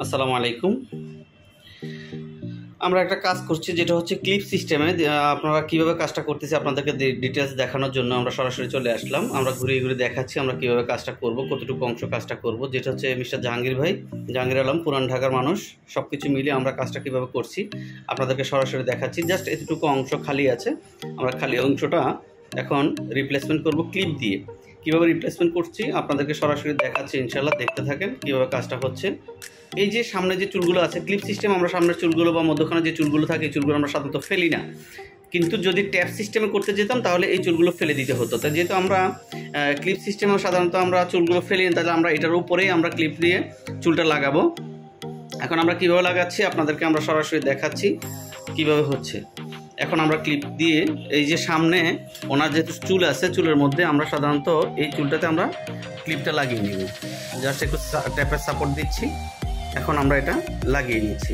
আসসালামু আলাইকুম। আমরা একটা কাজ করছি যেটা হচ্ছে ক্লিপ সিস্টেমে। আপনারা কিভাবে কাজটা করতেছি আপনাদেরকে ডিটেলস দেখানোর জন্য আমরা সরাসরি চলে আসলাম। আমরা ঘুরে ঘুরে দেখাচ্ছি আমরা কিভাবে কাজটা করব, কতটুকু অংশ কাজটা করব। যেটা হচ্ছে মিস্টার জাহাঙ্গীর ভাই, জাহাঙ্গীর আলম, পুরান ঢাকার মানুষ। সব কিছু মিলিয়ে আমরা কাজটা কিভাবে করছি আপনাদেরকে সরাসরি দেখাচ্ছি। জাস্ট এতটুকু অংশ খালি আছে, আমরা খালি অংশটা এখন রিপ্লেসমেন্ট করব ক্লিপ দিয়ে। কীভাবে রিপ্লেসমেন্ট করছি আপনাদেরকে সরাসরি দেখাচ্ছি, ইনশাল্লাহ দেখতে থাকেন কীভাবে কাজটা হচ্ছে। এই যে সামনে যে চুলগুলো আছে ক্লিপ সিস্টেম, আমরা সামনের চুলগুলো বা মধ্যখানে যে চুলগুলো থাকে এই চুলগুলো আমরা সাধারণত ফেলি না, কিন্তু যদি ট্যাপ সিস্টেমে করতে যেতাম তাহলে এই চুলগুলো ফেলে দিতে হতো। তাই যেহেতু আমরা ক্লিপ সিস্টেমে সাধারণত আমরা চুলগুলো ফেলি না, তাহলে আমরা এটার উপরেই আমরা ক্লিপ দিয়ে চুলটা লাগাবো। এখন আমরা কীভাবে লাগাচ্ছি আপনাদেরকে আমরা সরাসরি দেখাচ্ছি কীভাবে হচ্ছে। এখন আমরা ক্লিপ দিয়ে এই যে সামনে ওনার যেহেতু চুল আছে, চুলের মধ্যে আমরা সাধারণত এই চুলটাতে আমরা ক্লিপটা লাগিয়ে নিব। জাস্ট একটু ট্যাপের সাপোর্ট দিচ্ছি, এখন আমরা এটা লাগিয়ে নিচ্ছি।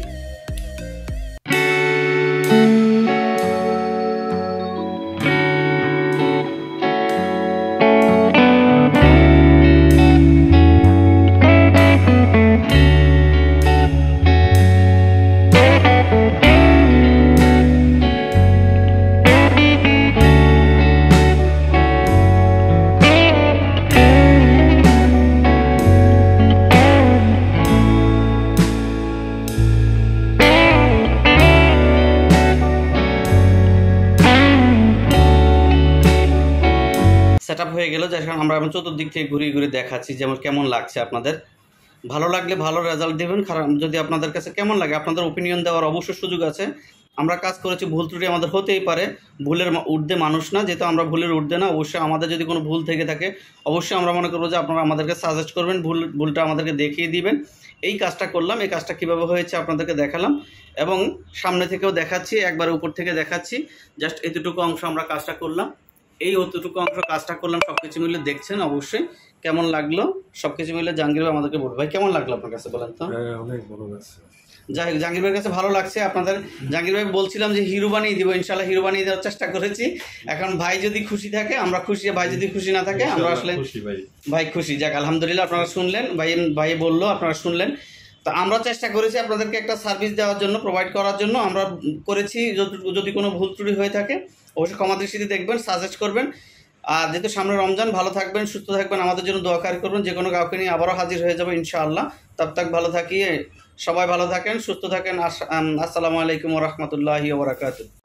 সেট আপ হয়ে গেল। যখন আমরা চতুর্দিক থেকে ঘুরিয়ে ঘুরে দেখাচ্ছি যেমন কেমন লাগছে আপনাদের। ভালো লাগলে ভালো রেজাল্ট দেবেন, খারাপ যদি আপনাদের কাছে কেমন লাগে আপনাদের ওপিনিয়ন দেওয়ার অবশ্যই সুযোগ আছে। আমরা কাজ করেছি, ভুল ত্রুটি আমাদের হতেই পারে, ভুলের ঊর্ধ্বে মানুষ না, যেহেতু আমরা ভুলের ঊর্ধ্বে না। অবশ্যই আমাদের যদি কোনো ভুল থেকে থাকে অবশ্যই আমরা মনে করবো যে আপনারা আমাদেরকে সাজেস্ট করবেন, ভুলটা আমাদেরকে দেখিয়ে দিবেন। এই কাজটা করলাম, এই কাজটা কীভাবে হয়েছে আপনাদেরকে দেখালাম এবং সামনে থেকেও দেখাচ্ছি, একবার উপর থেকে দেখাচ্ছি। জাস্ট এতটুকু অংশ আমরা কাজটা করলাম, এই অতটুকু অংশ কাজটা করলাম। সব কিছু মিলে দেখছেন অবশ্যই কেমন লাগলো। সব কিছু মিলে জাহাঙ্গীর ভাই আমাদেরকে বলবো। ভাই কেমন লাগলো আপনার কাছে বলেন তো? অনেক ভালো লাগছে। যাই হোক, জাহাঙ্গীর ভাইয়ের কাছে ভালো লাগছে। আপনাদের জাহাঙ্গীর ভাই বলছিলাম যে হিরো বানিয়ে দিব, ইনশাল্লাহ হিরো বানিয়ে দেওয়ার চেষ্টা করেছি। এখন ভাই যদি খুশি থাকে আমরা খুশি, ভাই যদি খুশি না থাকে আমরা আসলে ভাই খুশি। যাক আলহামদুলিল্লাহ, আপনারা শুনলেন, ভাই বললো আপনারা শুনলেন। তো আমরা চেষ্টা করেছি আপনাদেরকে একটা সার্ভিস দেওয়ার জন্য, প্রোভাইড করার জন্য আমরা করেছি। যদি কোনো ভুল ত্রুটি হয়ে থাকে অবশ্যই ক্ষমা দৃষ্টিতে দেখবেন, সাজেস্ট করবেন। আর যেহেতু সামনে রমজান, ভালো থাকবেন, সুস্থ থাকবেন, আমাদের জন্য দোয়া করবেন। যে কোনো কাউকে নিয়ে আবারও হাজির হয়ে যাবো ইনশাআল্লাহ। তব ভালো থাকি, সবাই ভালো থাকেন, সুস্থ থাকেন। আসসালামু আলাইকুম ওয়া রাহমাতুল্লাহি ওয়া বারাকাতুহু।